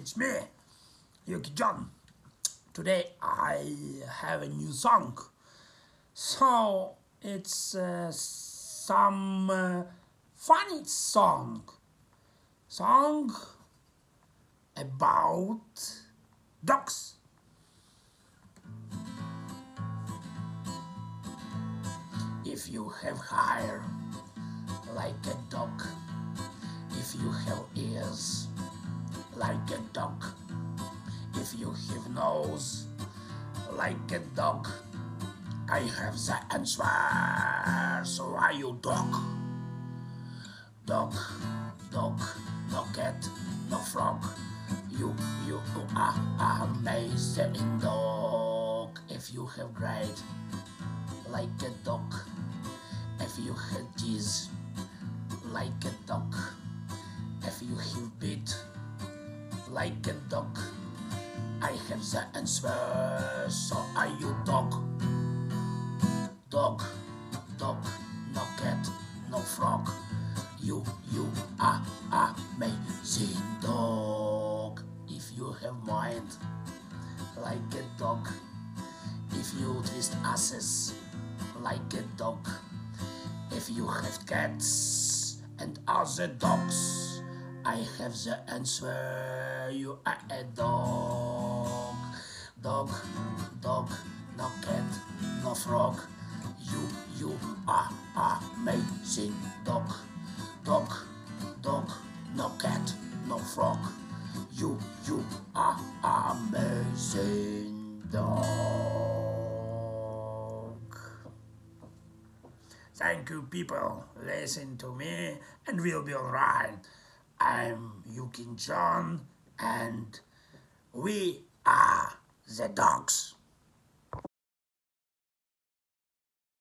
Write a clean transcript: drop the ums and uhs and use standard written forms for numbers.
it's me, Yuki John. Today I have a new song. So it's some funny song about dogs. If you have hair like a dog, if you have ears like a dog, if you have nose like a dog, I have the answer. So are you dog? Dog, dog, no cat, no frog. You are amazing dog. If you have great like a dog, if you have teeth like a dog, if you have beat like a dog, I have the answer. So are you dog? Dog, dog, no cat, no frog. You are amazing dog. If you have mind like a dog, if you twist asses like a dog, if you have cats and other dogs, I have the answer. You are a dog. Dog, dog, no cat, no frog. You are amazing dog. Dog, dog, no cat, no frog. You are amazing dog. Thank you, people. Listen to me and we'll be alright. I'm Yuki John and we are the dogs.